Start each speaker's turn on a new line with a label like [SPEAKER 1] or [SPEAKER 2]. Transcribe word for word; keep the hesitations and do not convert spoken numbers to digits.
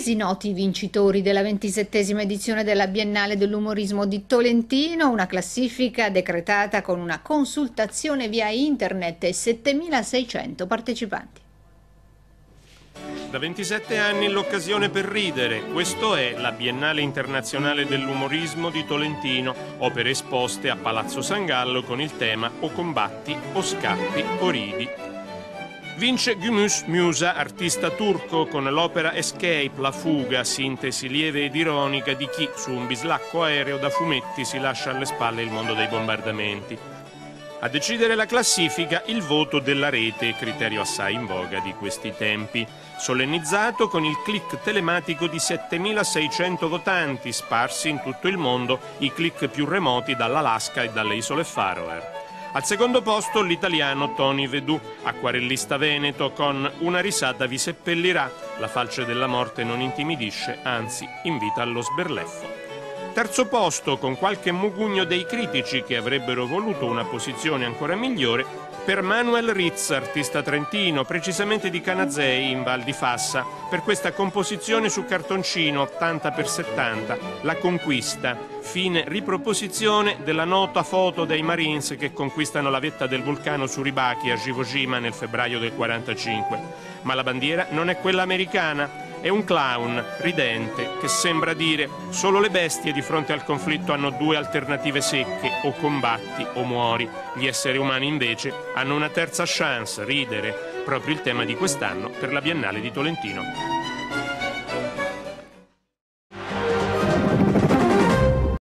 [SPEAKER 1] resi noti i vincitori della ventisettesima edizione della Biennale dell'Umorismo di Tolentino, una classifica decretata con una consultazione via internet e settemilaseicento partecipanti.
[SPEAKER 2] Da ventisette anni l'occasione per ridere, questo è la Biennale Internazionale dell'Umorismo di Tolentino, opere esposte a Palazzo San Gallo con il tema o combatti o scappi o ridi. Vince Gümüş Musa, artista turco, con l'opera Escape, la fuga, sintesi lieve ed ironica di chi su un bislacco aereo da fumetti si lascia alle spalle il mondo dei bombardamenti. A decidere la classifica il voto della rete, criterio assai in voga di questi tempi, solennizzato con il click telematico di settemilaseicento votanti sparsi in tutto il mondo, i click più remoti dall'Alaska e dalle isole Faroe. Al secondo posto l'italiano Tony Vedù, acquarellista veneto, con Una risata vi seppellirà, la falce della morte non intimidisce, anzi invita allo sberleffo. Terzo posto, con qualche mugugno dei critici che avrebbero voluto una posizione ancora migliore, per Manuel Ritz, artista trentino, precisamente di Canazei in Val di Fassa, per questa composizione su cartoncino ottanta per settanta, La conquista, fine riproposizione della nota foto dei Marines che conquistano la vetta del vulcano Suribaki a Iwo Jima nel febbraio del quarantacinque. Ma la bandiera non è quella americana. È un clown ridente che sembra dire solo le bestie di fronte al conflitto hanno due alternative secche, o combatti o muori. Gli esseri umani invece hanno una terza chance, ridere, proprio il tema di quest'anno per la Biennale di Tolentino.